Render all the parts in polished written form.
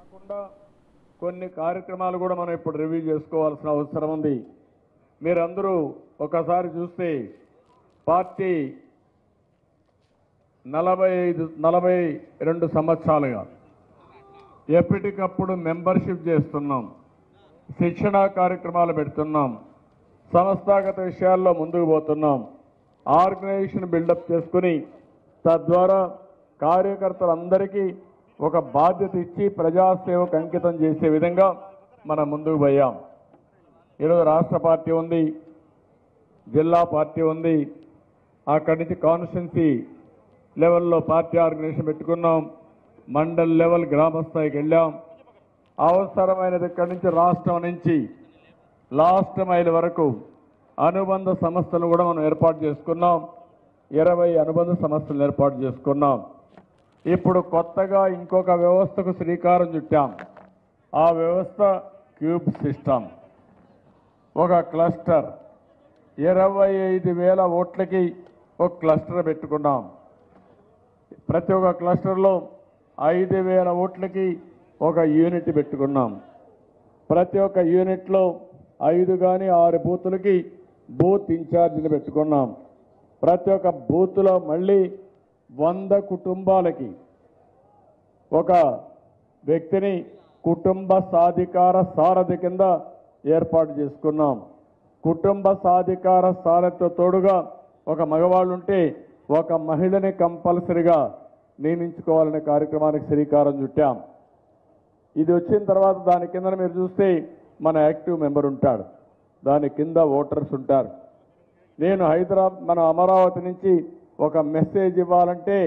కాకుండా కొన్ని కార్యక్రమాలు కూడా మనం ఇప్పుడు రివ్యూ చేసుకోవాల్సిన అవసరం ఉంది. మీరందరూ ఒకసారి చూస్తే పార్టీ 42 సంవత్సరాలుగా ఎప్పటికప్పుడు మెంబర్షిప్ చేస్తున్నాం, శిక్షణా కార్యక్రమాలు పెడుతున్నాం, సంస్థాగత విషయాల్లో ముందుకు పోతున్నాం, ఆర్గనైజేషన్ బిల్డప్ చేసుకుని తద్వారా కార్యకర్తలందరికీ ఒక బాధ్యత ఇచ్చి ప్రజాసేవకు అంకితం చేసే విధంగా మనం ముందుకు పోయాం. ఈరోజు రాష్ట్ర పార్టీ ఉంది, జిల్లా పార్టీ ఉంది, అక్కడి నుంచి కాన్స్టిట్యున్సీ లెవెల్లో పార్టీ ఆర్గనైజేషన్ పెట్టుకున్నాం, మండల్ లెవెల్ గ్రామ స్థాయికి వెళ్ళాం. అవసరమైనది ఇక్కడి నుంచి రాష్ట్రం నుంచి లాస్ట్ మైల్ వరకు అనుబంధ సంస్థలు కూడా మనం ఏర్పాటు చేసుకున్నాం. 20 అనుబంధ సంస్థలు ఏర్పాటు చేసుకున్నాం. ఇప్పుడు కొత్తగా ఇంకొక వ్యవస్థకు శ్రీకారం చుట్టాం. ఆ వ్యవస్థ క్యూబ్ సిస్టమ్. ఒక క్లస్టర్ 25,000 ఓట్లకి ఒక క్లస్టర్ పెట్టుకున్నాం. ప్రతి ఒక్క క్లస్టర్లో 5,000 ఓట్లకి ఒక యూనిట్ పెట్టుకున్నాం. ప్రతి ఒక్క యూనిట్లో 5 కానీ 6 బూతులకి బూత్ ఇన్ఛార్జీలు పెట్టుకున్నాం. ప్రతి ఒక్క బూత్లో మళ్ళీ 100 కుటుంబాలకి ఒక వ్యక్తిని కుటుంబ సాధికార సారథి కింద ఏర్పాటు చేసుకున్నాం. కుటుంబ సాధికార సారథితో తోడుగా ఒక మగవాళ్ళు ఉంటే ఒక మహిళని కంపల్సరిగా నియమించుకోవాలనే కార్యక్రమానికి శ్రీకారం చుట్టాం. ఇది వచ్చిన తర్వాత దాని కింద మీరు చూస్తే మన యాక్టివ్ మెంబర్ ఉంటాడు, దాని కింద ఓటర్స్ ఉంటారు. నేను మన అమరావతి నుంచి ఒక మెసేజ్ ఇవ్వాలంటే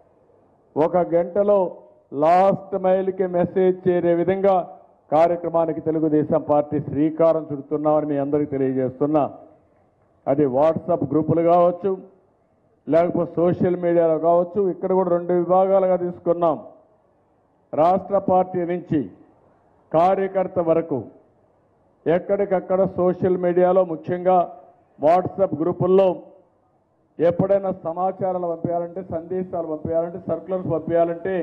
1 గంటలో లాస్ట్ మైల్కి మెసేజ్ చేరే విధంగా కార్యక్రమానికి తెలుగుదేశం పార్టీ శ్రీకారం చుడుతున్నామని మీ అందరికీ తెలియజేస్తున్నా. అది వాట్సాప్ గ్రూపులు కావచ్చు, లేకపోతే సోషల్ మీడియాలో కావచ్చు. ఇక్కడ కూడా 2 విభాగాలుగా తీసుకున్నాం. రాష్ట్ర పార్టీ నుంచి కార్యకర్త వరకు ఎక్కడికక్కడ సోషల్ మీడియాలో ముఖ్యంగా వాట్సాప్ గ్రూపుల్లో ఎప్పుడైనా సమాచారాలు పంపించాలంటే, సందేశాలు పంపించాలంటే, సర్క్యులర్స్ పంపించాలంటే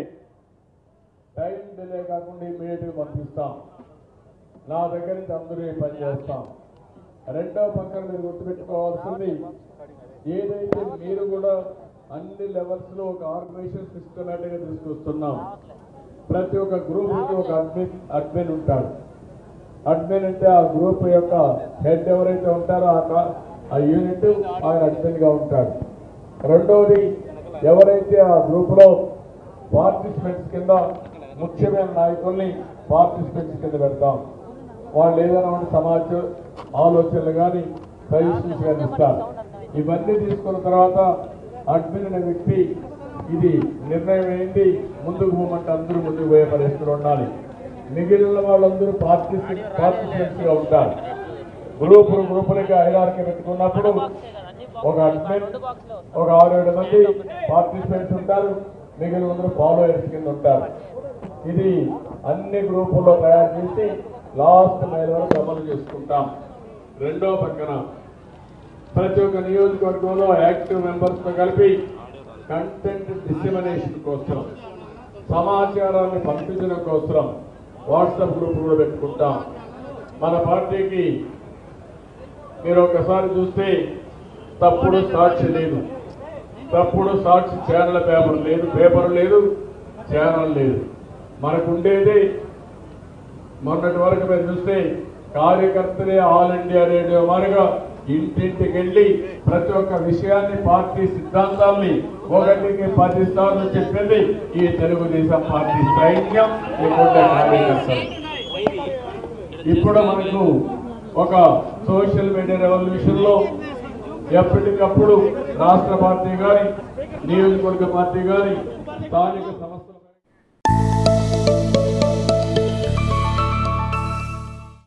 టైం డిలే కాకుండా ఇమీడియట్గా పంపిస్తాం. నా దగ్గర నుంచి అందరూ ఈ పని చేస్తాం. రెండో పక్కన మీరు గుర్తుపెట్టుకోవాల్సింది, ఏదైతే మీరు కూడా అన్ని లెవెల్స్లో ఒక ఆర్గనైజేషన్ సిస్టమేటిక్గా తీసుకొస్తున్నాం. ప్రతి ఒక్క గ్రూప్కి ఒక అడ్మిన్ ఉంటాడు. అడ్మిన్ అంటే ఆ గ్రూప్ యొక్క హెడ్ ఎవరైతే ఉంటారో ఆ యూనిట్ ఆయన అడ్మిన్గా ఉంటాడు. రెండవది, ఎవరైతే ఆ గ్రూప్లో పార్టిసిపెంట్స్ కింద ముఖ్యమైన నాయకుల్ని పార్టిసిపెంట్స్ కింద పెడతాం. వాళ్ళు ఏదైనా సమాచారం ఆలోచనలు కానీ సజెషన్స్ కానీ ఇస్తారు. ఇవన్నీ తీసుకున్న తర్వాత అడ్మిన్ అనే వ్యక్తి ఇది నిర్ణయం ఏంటి, ముందుకు పోమంటే అందరూ ముందుకు పోయే పరిస్థితులు ఉండాలి. మిగిలిన వాళ్ళందరూ పార్టిసిపెంట్స్గా ఉంటారు. గ్రూపులకి హైరార్కీ పెట్టుకున్నప్పుడు ఒక అడ్మిన్, ఒక 6-7 మంది పార్టిసిపెంట్స్ ఉంటారు, మిగిలిన అందరూ ఫాలోయర్స్ కింద ఉంటారు. ఇది అన్ని గ్రూపుల్లో తయారు చేసి లాస్ట్ మైల్ వరకు అమలు చేసుకుంటాం. రెండో పక్కన ప్రతి ఒక్క నియోజకవర్గంలో యాక్టివ్ మెంబర్స్తో కలిపి కంటెంట్ డిసిమినేషన్ కోసం, సమాచారాన్ని పంపించడం కోసం వాట్సాప్ గ్రూప్ కూడా పెట్టుకుంటాం. మన పార్టీకి మీరు ఒకసారి చూస్తే తప్పుడు సాక్షి లేదు, తప్పుడు సాక్షి ఛానల్ పేపర్ లేదు, ఛానల్ లేదు. మనకు ఉండేది మొన్నటి వరకు మీరు చూస్తే కార్యకర్తలే ఆల్ ఇండియా రేడియో మాదిరిగా ఇంటింటికి వెళ్ళి ప్రతి ఒక్క విషయాన్ని, పార్టీ సిద్ధాంతాల్ని 1కి 10 సార్లు చెప్పింది ఈ తెలుగుదేశం పార్టీ సైన్యం, కార్యకర్తలు. ఇప్పుడు మనకు ఒక సోషల్ మీడియా రెవల్యూషన్ లో ఎప్పటికప్పుడు రాష్ట్ర పార్టీ కానీ, నియోజకవర్గ పార్టీ కానీ, స్థానిక సంస్థ